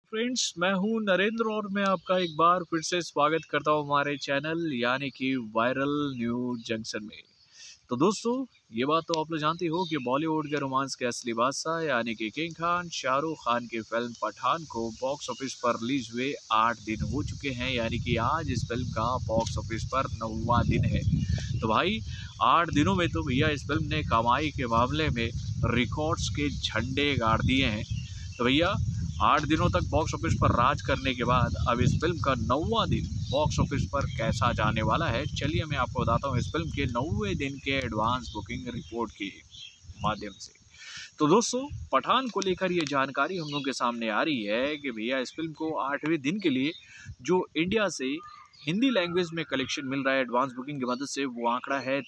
Friends, मैं हूं नरेंद्र और मैं आपका एक बार फिर से स्वागत करता हूं हमारे चैनल यानी कि वायरल न्यूज जंक्शन में। तो दोस्तों, ये बात तो आप लोग जानते हो कि बॉलीवुड के रोमांस के असली बादशाह यानी कि किंग खान शाहरुख खान की फिल्म पठान को बॉक्स ऑफिस पर रिलीज हुए 8 दिन हो चुके हैं, यानी कि आज इस फिल्म का बॉक्स ऑफिस पर 9वां दिन है। तो भाई, 8 दिनों में तो भैया इस फिल्म ने कमाई के मामले में रिकॉर्ड्स के झंडे गाड़ दिए हैं। तो भैया, 8 दिनों तक बॉक्स ऑफिस पर राज करने के बाद अब इस फिल्म का 9वां दिन बॉक्स ऑफिस पर कैसा जाने वाला है, चलिए मैं आपको बताता हूँ इस फिल्म के 9वें दिन के एडवांस बुकिंग रिपोर्ट के माध्यम से। तो दोस्तों, पठान को लेकर ये जानकारी हम लोगों के सामने आ रही है कि भैया इस फिल्म को 8वें दिन के लिए जो इंडिया से हिंदी लैंग्वेज में कलेक्शन मिल रहा है एडवांस बुकिंग की मदद से, वो आंकड़ा है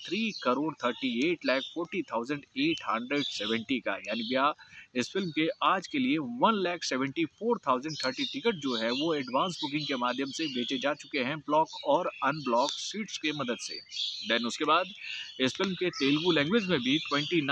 3,38,40,870 का। यानी भैया इस फिल्म के आज के लिए 1,74,030 टिकट जो है वो एडवांस बुकिंग के माध्यम से बेचे जा चुके हैं ब्लॉक और अनब्लॉक सीट्स की मदद से। देन उसके बाद इस फिल्म के तेलुगु लैंग्वेज में भी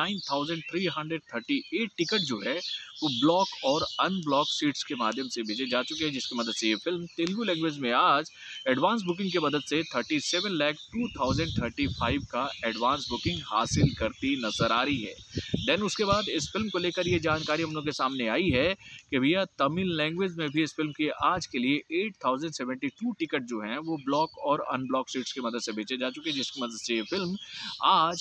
29,338 टिकट जो है वो ब्लॉक और अनब्लॉक सीट्स के माध्यम से भेजे जा चुके हैं, जिसकी मदद से ये फिल्म तेलुगु लैंग्वेज में आज एडवांस बुकिंग की मदद से 37,02,035 का एडवांस बुकिंग हासिल करती नजर आ रही है। देन उसके बाद इस फिल्म को लेकर ये जानकारी हम लोग के सामने आई है कि भैया तमिल लैंग्वेज में भी इस फिल्म के आज के लिए 8,072 टिकट जो हैं वो ब्लॉक और अनब्लॉक सीट्स की मदद से बेचे जा चुके हैं, जिसकी मदद से ये फिल्म आज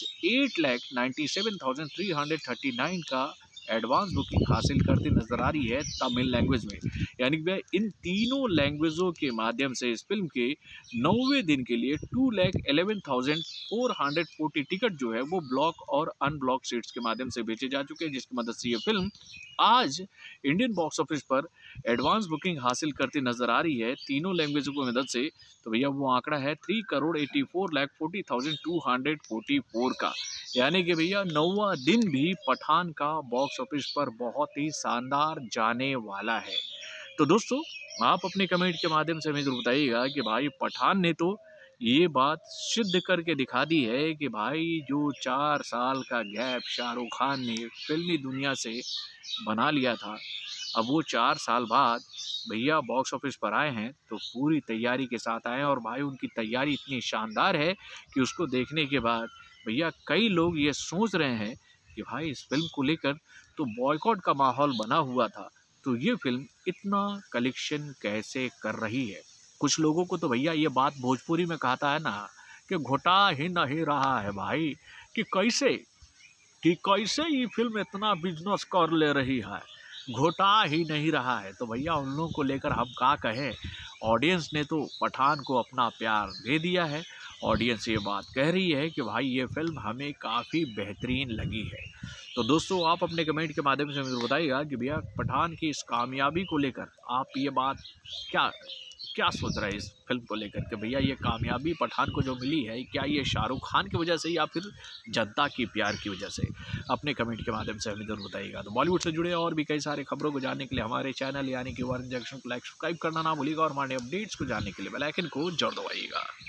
8,97,339 का एडवांस बुकिंग हासिल करती नजर आ रही है तमिल लैंग्वेज में। यानी कि इन तीनों लैंग्वेजों के माध्यम से इस फिल्म के 9वें दिन के लिए 2,11,440 टिकट जो है वो ब्लॉक और अनब्लॉक सीट्स के माध्यम से बेचे जा चुके हैं, जिसकी मदद से ये फिल्म आज इंडियन बॉक्स ऑफिस पर एडवांस बुकिंग हासिल करती नजर आ रही है तीनों लैंग्वेजों की मदद से। तो भैया वो आंकड़ा है 3,84,40,244 का। यानी कि भैया 9वां दिन भी पठान का बॉक्स ऑफिस पर बहुत ही शानदार जाने वाला है। तो दोस्तों, आप अपने कमेंट के माध्यम से हमें जरूर बताइएगा कि भाई पठान ने तो ये बात सिद्ध करके दिखा दी है कि भाई जो 4 साल का गैप शाहरुख खान ने फिल्मी दुनिया से बना लिया था, अब वो 4 साल बाद भैया बॉक्स ऑफिस पर आए हैं तो पूरी तैयारी के साथ आए हैं। और भाई उनकी तैयारी इतनी शानदार है कि उसको देखने के बाद भैया कई लोग ये सोच रहे हैं कि भाई इस फिल्म को लेकर तो बॉयकॉट का माहौल बना हुआ था, तो ये फिल्म इतना कलेक्शन कैसे कर रही है। कुछ लोगों को तो भैया ये बात भोजपुरी में कहता है ना कि घोटा ही नहीं रहा है भाई, कि कैसे ये फिल्म इतना बिजनेस कर ले रही है, घोटा ही नहीं रहा है। तो भैया उन लोगों को लेकर हम क्या कहें, ऑडियंस ने तो पठान को अपना प्यार दे दिया है। ऑडियंस ये बात कह रही है कि भाई ये फिल्म हमें काफ़ी बेहतरीन लगी है। तो दोस्तों, आप अपने कमेंट के माध्यम से मुझे बताइएगा कि भैया पठान की इस कामयाबी को लेकर आप ये बात क्या क्या सोच रहे हैं इस फिल्म को लेकर के। भैया ये कामयाबी पठान को जो मिली है, क्या ये शाहरुख खान की वजह से या फिर जनता की प्यार की वजह से? अपने कमेंट के माध्यम से हमें जरूर बताइएगा। तो बॉलीवुड से जुड़े और भी कई सारे खबरों को जानने के लिए हमारे चैनल यानी कि वायरल जंक्शन को लाइक सब्सक्राइब करना ना भूलिएगा और हमारे अपडेट्स को जानने के लिए बेल आइकन को जरूर दबाइएगा।